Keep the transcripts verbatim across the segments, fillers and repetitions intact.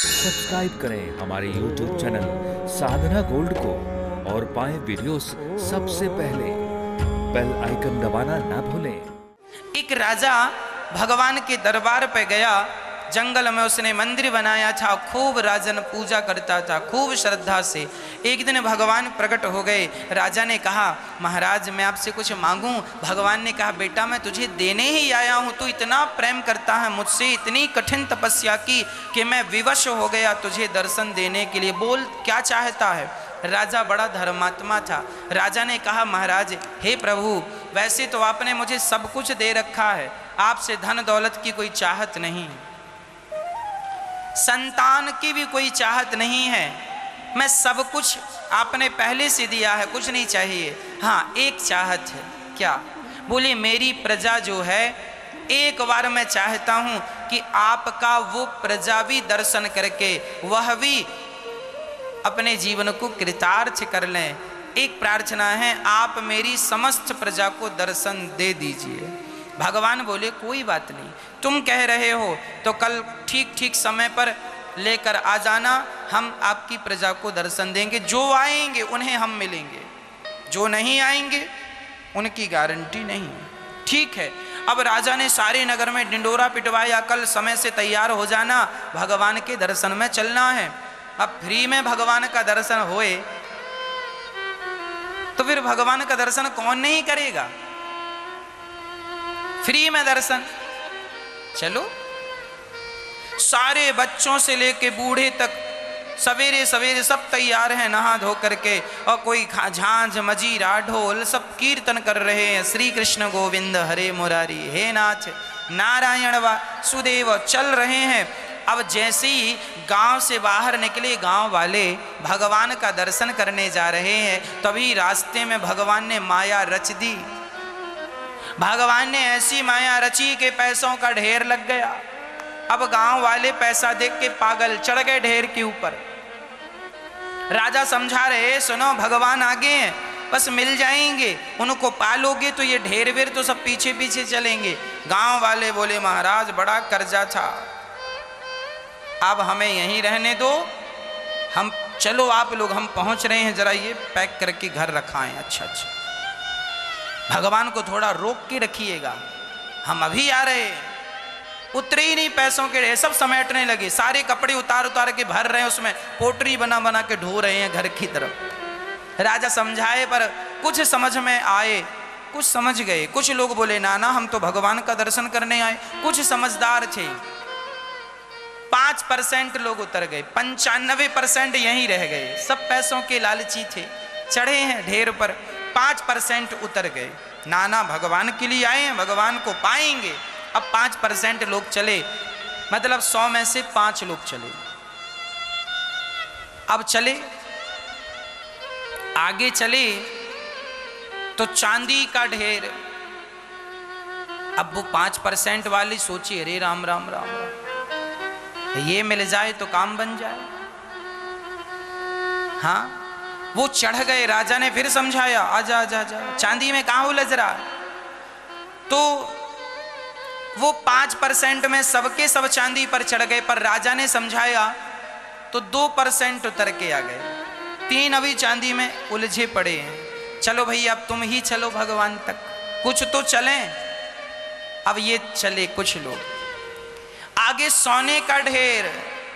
Subscribe करें हमारे YouTube channel साधना gold को और पाएं वीडियोस सबसे पहले। बेल आइकन दबाना ना भूलें। एक राजा भगवान के दरबार पे गया, जंगल में उसने मंदिर बनाया था, खूब राजन पूजा करता था, खूब श्रद्धा से। एक दिन भगवान प्रकट हो गए। राजा ने कहा, महाराज मैं आपसे कुछ मांगूं? भगवान ने कहा, बेटा मैं तुझे देने ही आया हूं। तू इतना प्रेम करता है मुझसे, इतनी कठिन तपस्या की कि मैं विवश हो गया तुझे दर्शन देने के लिए। बोल क्या चाहता है? राजा बड़ा धर्मात्मा था। राजा ने कहा, महाराज हे प्रभु, वैसे तो आपने मुझे सब कुछ दे रखा है, आपसे धन दौलत की कोई चाहत नहीं, संतान की भी कोई चाहत नहीं है, मैं सब कुछ आपने पहले से दिया है, कुछ नहीं चाहिए। हाँ एक चाहत है। क्या? बोले मेरी प्रजा जो है, एक बार मैं चाहता हूं कि आपका वो प्रजा भी दर्शन करके वह भी अपने जीवन को कृतार्थ कर लें। एक प्रार्थना है, आप मेरी समस्त प्रजा को दर्शन दे दीजिए। भगवान बोले कोई बात नहीं, तुम कह रहे हो तो कल ठीक ठीक समय पर लेकर आ जाना, हम आपकी प्रजा को दर्शन देंगे। जो आएंगे उन्हें हम मिलेंगे, जो नहीं आएंगे उनकी गारंटी नहीं। ठीक है। अब राजा ने सारे नगर में डिंडोरा पिटवाया, कल समय से तैयार हो जाना, भगवान के दर्शन में चलना है। अब फ्री में भगवान का दर्शन होए तो फिर भगवान का दर्शन कौन नहीं करेगा? फ्री में दर्शन। चलो, सारे बच्चों से लेके बूढ़े तक सवेरे सवेरे सब तैयार हैं नहा धो करके, और कोई झांझ मजीरा ढोल सब कीर्तन कर रहे हैं, श्री कृष्ण गोविंद हरे मुरारी, हे नाथ नारायण वासुदेव चल रहे हैं। अब जैसे ही गांव से बाहर निकले गांव वाले भगवान का दर्शन करने जा रहे हैं, तभी रास्ते में भगवान ने माया रच दी। भगवान ने ऐसी माया रची कि पैसों का ढेर लग गया। अब गांव वाले पैसा देख के पागल, चढ़ गए ढेर के ऊपर। राजा समझा रहे, सुनो भगवान आगे हैं, बस मिल जाएंगे, उनको पालोगे तो ये ढेर वेर तो सब पीछे पीछे चलेंगे। गांव वाले बोले, महाराज बड़ा कर्जा था, अब हमें यहीं रहने दो, हम चलो आप लोग हम पहुंच रहे हैं, जरा ये पैक करके घर रखाएं। अच्छा अच्छा, भगवान को थोड़ा रोक के रखिएगा, हम अभी आ रहे हैं। उतरे ही नहीं पैसों के ढेर, सब समेटने लगे, सारे कपड़े उतार उतार के भर रहे हैं, उसमें पोटरी बना बना के ढो रहे हैं घर की तरफ। राजा समझाए पर कुछ समझ में आए, कुछ समझ गए। कुछ लोग बोले ना ना हम तो भगवान का दर्शन करने आए। कुछ समझदार थे, पांच परसेंट लोग उतर गए, पंचानवे परसेंट यहीं रह गए। सब पैसों के लालची थे, चढ़े हैं ढेर पर, पांच परसेंट उतर गए। नाना भगवान के लिए आए हैं, भगवान को पाएंगे। अब पांच परसेंट लोग चले, मतलब सौ में से पांच लोग चले। अब चले, आगे चले तो चांदी का ढेर। अब वो पांच परसेंट वाली सोची, अरे राम राम राम राम, ये मिल जाए तो काम बन जाए। हाँ वो चढ़ गए। राजा ने फिर समझाया, आजा आजा आजा, चांदी में कहां उलझ रहा। तो वो पांच परसेंट में सबके सब चांदी पर चढ़ गए, पर राजा ने समझाया तो दो परसेंट उतर के आ गए। तीन अभी चांदी में उलझे पड़े हैं। चलो भैया अब तुम ही चलो भगवान तक, कुछ तो चलें। अब ये चले कुछ लोग। आगे सोने का ढेर,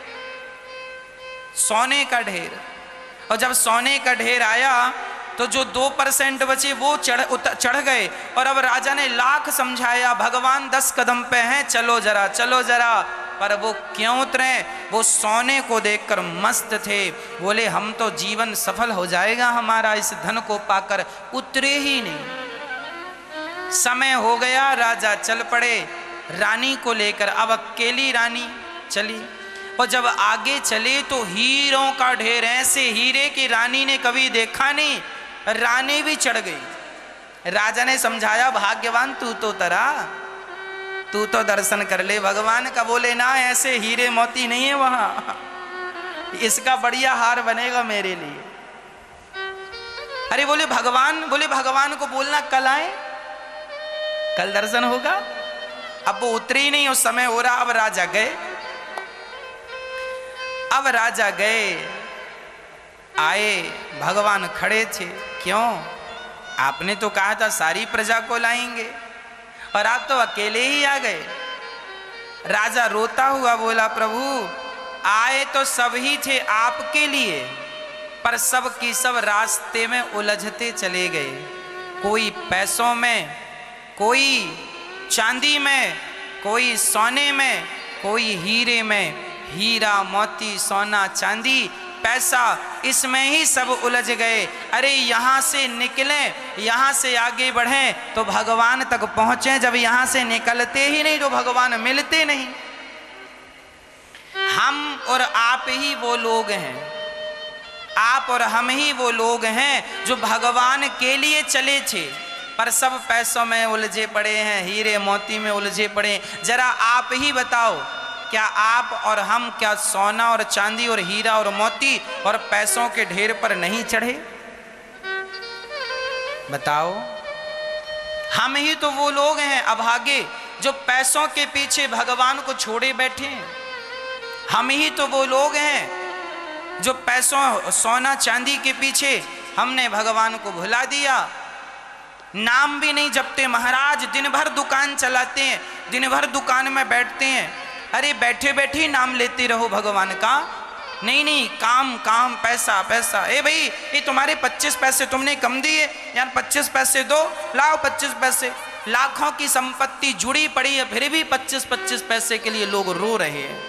सोने का ढेर। और जब सोने का ढेर आया तो जो दो परसेंट बचे वो चढ़ चढ़ गए। और अब राजा ने लाख समझाया, भगवान दस कदम पे हैं, चलो जरा चलो जरा, पर वो क्यों उतरे? वो सोने को देखकर मस्त थे। बोले हम तो जीवन सफल हो जाएगा हमारा इस धन को पाकर, उतरे ही नहीं। समय हो गया, राजा चल पड़े रानी को लेकर। अब अकेली रानी चली, और जब आगे चले तो हीरों का ढेर, ऐसे हीरे की रानी ने कभी देखा नहीं। रानी भी चढ़ गई। राजा ने समझाया, भाग्यवान तू तो तरा, तू तो दर्शन कर ले भगवान का। बोले ना, ऐसे हीरे मोती नहीं है वहां, इसका बढ़िया हार बनेगा मेरे लिए। अरे बोले भगवान, बोले भगवान को बोलना कल आए, कल दर्शन होगा। अब वो उतरे ही नहीं, उस समय हो रहा। अब राजा गए, अब राजा गए, आए, भगवान खड़े थे। क्यों? आपने तो कहा था सारी प्रजा को लाएंगे और आप तो अकेले ही आ गए। राजा रोता हुआ बोला, प्रभु आए तो सब ही थे आपके लिए, पर सब की सब रास्ते में उलझते चले गए। कोई पैसों में, कोई चांदी में, कोई सोने में, कोई हीरे में। हीरा मोती सोना चांदी पैसा, इसमें ही सब उलझ गए। अरे यहाँ से निकले, यहाँ से आगे बढ़ें तो भगवान तक पहुँचे, जब यहाँ से निकलते ही नहीं तो भगवान मिलते नहीं। हम और आप ही वो लोग हैं, आप और हम ही वो लोग हैं जो भगवान के लिए चले थे, पर सब पैसों में उलझे पड़े हैं, हीरे मोती में उलझे पड़े। जरा आप ही बताओ, क्या आप और हम, क्या सोना और चांदी और हीरा और मोती और पैसों के ढेर पर नहीं चढ़े? बताओ। हम ही तो वो लोग हैं अभागे जो पैसों के पीछे भगवान को छोड़े बैठे हैं। हम ही तो वो लोग हैं जो पैसों सोना चांदी के पीछे हमने भगवान को भुला दिया। नाम भी नहीं जपते महाराज, दिन भर दुकान चलाते हैं, दिन भर दुकान में बैठते हैं। अरे बैठे बैठे नाम लेते रहो भगवान का। नहीं नहीं, काम काम, पैसा पैसा। ए भाई, ये तुम्हारे पच्चीस पैसे तुमने कम दिए, यार पच्चीस पैसे दो, लाओ पच्चीस पैसे। लाखों की संपत्ति जुड़ी पड़ी है, फिर भी पच्चीस पच्चीस पैसे के लिए लोग रो रहे हैं।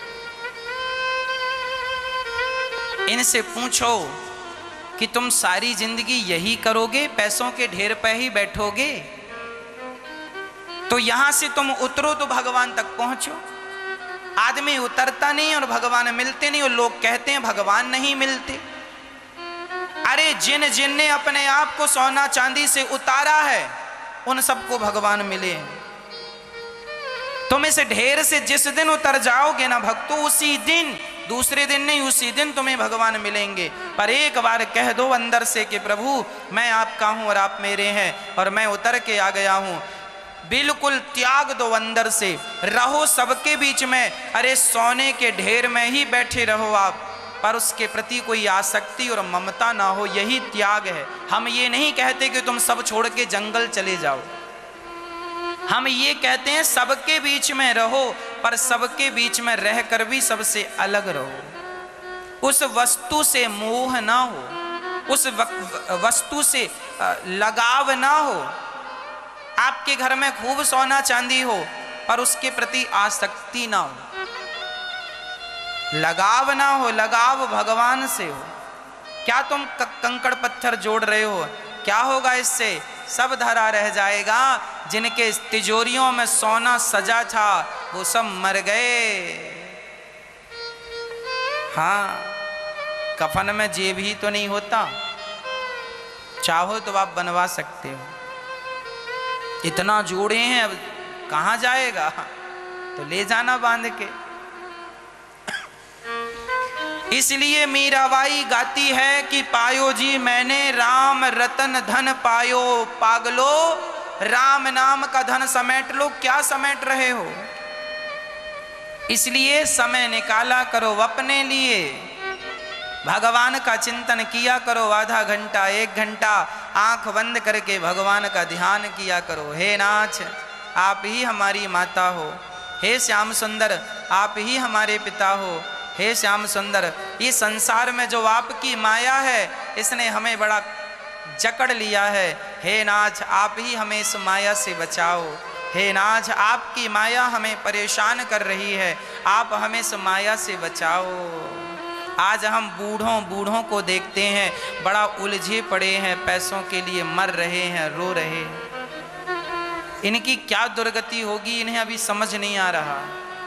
इनसे पूछो कि तुम सारी जिंदगी यही करोगे, पैसों के ढेर पे ही बैठोगे? तो यहां से तुम उतरो तो भगवान तक पहुंचो। आदमी उतरता नहीं और भगवान मिलते नहीं, और लोग कहते हैं भगवान नहीं मिलते। अरे जिन जिन ने अपने आप को सोना चांदी से उतारा है, उन सबको भगवान मिले हैं। तुम इस ढेर से जिस दिन उतर जाओगे ना भक्तों, उसी दिन, दूसरे दिन नहीं, उसी दिन तुम्हें भगवान मिलेंगे। पर एक बार कह दो अंदर से कि प्रभु मैं आपका हूं और आप मेरे हैं, और मैं उतर के आ गया हूं। बिल्कुल त्याग दो अंदर से, रहो सबके बीच में। अरे सोने के ढेर में ही बैठे रहो आप, पर उसके प्रति कोई आसक्ति और ममता ना हो, यही त्याग है। हम ये नहीं कहते कि तुम सब छोड़ के जंगल चले जाओ, हम ये कहते हैं सबके बीच में रहो, पर सबके बीच में रहकर भी सबसे अलग रहो। उस वस्तु से मोह ना हो, उस वस्तु से लगाव ना हो। आपके घर में खूब सोना चांदी हो, पर उसके प्रति आसक्ति ना हो, लगाव ना हो। लगाव भगवान से हो। क्या तुम कंकड़ पत्थर जोड़ रहे हो? क्या होगा इससे? सब धरा रह जाएगा। जिनके तिजोरियों में सोना सजा था वो सब मर गए। हाँ, कफन में जेब ही तो नहीं होता, चाहो तो आप बनवा सकते हो। इतना जोड़े हैं, अब कहाँ जाएगा? तो ले जाना बांध के। इसलिए मीराबाई गाती है कि पायो जी मैंने राम रतन धन पायो, पागलो राम नाम का धन समेट लो। क्या समेट रहे हो? इसलिए समय निकाला करो अपने लिए, भगवान का चिंतन किया करो। आधा घंटा, एक घंटा आंख बंद करके भगवान का ध्यान किया करो। हे नाथ, आप ही हमारी माता हो। हे श्याम सुंदर, आप ही हमारे पिता हो। हे श्याम सुंदर, ये संसार में जो आपकी माया है, इसने हमें बड़ा जकड़ लिया है। हे नाथ, आप ही हमें इस माया से बचाओ। हे नाथ, आपकी माया हमें परेशान कर रही है, आप हमें इस माया से बचाओ। आज हम बूढ़ों बूढ़ों को देखते हैं, बड़ा उलझे पड़े हैं, पैसों के लिए मर रहे हैं, रो रहे हैं। इनकी क्या दुर्गति होगी, इन्हें अभी समझ नहीं आ रहा।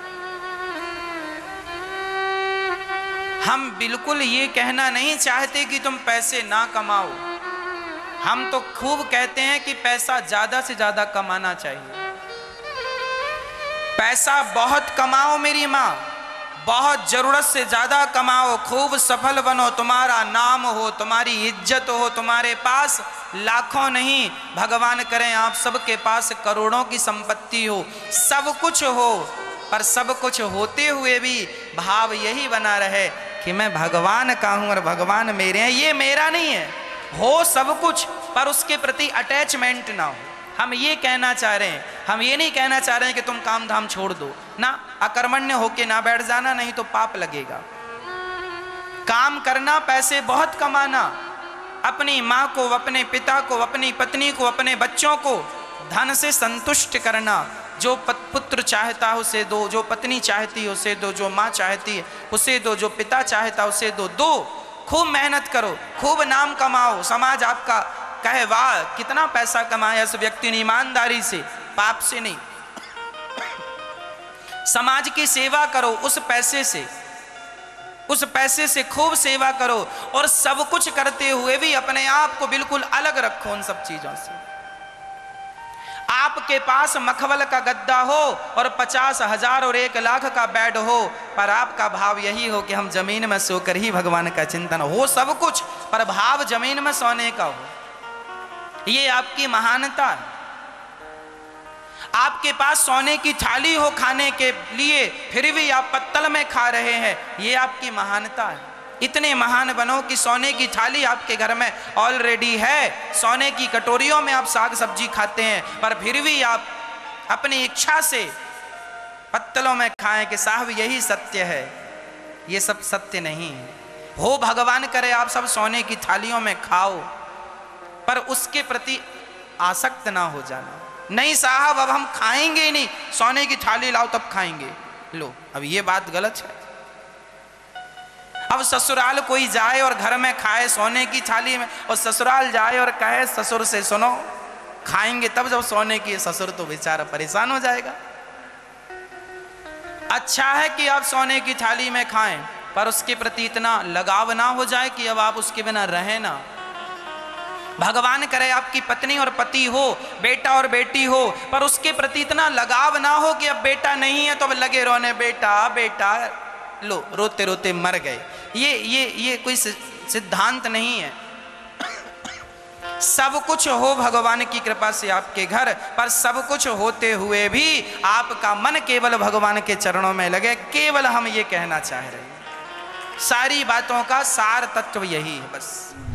हम बिल्कुल ये कहना नहीं चाहते कि तुम पैसे ना कमाओ। हम तो खूब कहते हैं कि पैसा ज्यादा से ज्यादा कमाना चाहिए। पैसा बहुत कमाओ मेरी माँ, बहुत जरूरत से ज्यादा कमाओ, खूब सफल बनो, तुम्हारा नाम हो, तुम्हारी इज्जत हो, तुम्हारे पास लाखों नहीं, भगवान करें आप सबके पास करोड़ों की संपत्ति हो, सब कुछ हो, पर सब कुछ होते हुए भी भाव यही बना रहे कि मैं भगवान का हूं और भगवान मेरे हैं। ये मेरा नहीं है, हो सब कुछ पर उसके प्रति अटैचमेंट ना हो। हम ये कहना चाह रहे हैं, हम ये नहीं कहना चाह रहे हैं कि तुम काम धाम छोड़ दो ना, अकर्मण्य होके ना बैठ जाना, नहीं तो पाप लगेगा। काम करना, पैसे बहुत कमाना, अपनी माँ को, अपने पिता को, अपनी पत्नी को, अपने बच्चों को धन से संतुष्ट करना। जो पुत्र चाहता है उसे दो, जो पत्नी चाहती है उसे दो, जो माँ चाहती है उसे दो, जो पिता चाहता है उसे दो। दो, खूब मेहनत करो, खूब नाम कमाओ, समाज आपका कहे वाह कितना पैसा कमाया इस व्यक्ति ने, ईमानदारी से, पाप से नहीं। समाज की सेवा करो उस पैसे से, उस पैसे से खूब सेवा करो, और सब कुछ करते हुए भी अपने आप को बिल्कुल अलग रखो उन सब चीजों से। आपके पास मखमल का गद्दा हो और पचास हजार और एक लाख का बेड हो, पर आपका भाव यही हो कि हम जमीन में सोकर ही भगवान का चिंतन हो। सब कुछ पर भाव जमीन में सोने का हो, ये आपकी महानता है। आपके पास सोने की थाली हो खाने के लिए, फिर भी आप पत्तल में खा रहे हैं, ये आपकी महानता है। इतने महान बनो कि सोने की थाली आपके घर में ऑलरेडी है, सोने की कटोरियों में आप साग सब्जी खाते हैं, पर फिर भी आप अपनी इच्छा से पत्तलों में खाएं कि साहब यही सत्य है। ये सब सत्य नहीं है। हो भगवान करे आप सब सोने की थालियों में खाओ, पर उसके प्रति आसक्त ना हो जाना। नहीं साहब अब हम खाएंगे ही नहीं, सोने की थाली लाओ तब खाएंगे। लो अब ये बात गलत है। अब ससुराल कोई जाए और घर में खाए सोने की थाली में, और ससुराल जाए और कहे ससुर से सुनो खाएंगे तब जब सोने की, ससुर तो बेचारा परेशान हो जाएगा। अच्छा है कि आप सोने की थाली में खाएं, पर उसके प्रति इतना लगाव ना हो जाए कि अब आप उसके बिना रहें ना। भगवान करे आपकी पत्नी और पति हो, बेटा और बेटी हो, पर उसके प्रति इतना लगाव ना हो कि अब बेटा नहीं है तो अब लगे रोने, बेटा बेटा, लो रोते रोते मर गए। ये ये ये कोई सिद्धांत नहीं है। सब कुछ हो भगवान की कृपा से आपके घर, पर सब कुछ होते हुए भी आपका मन केवल भगवान के चरणों में लगे। केवल हम ये कहना चाह रहे हैं, सारी बातों का सार तत्व यही है बस।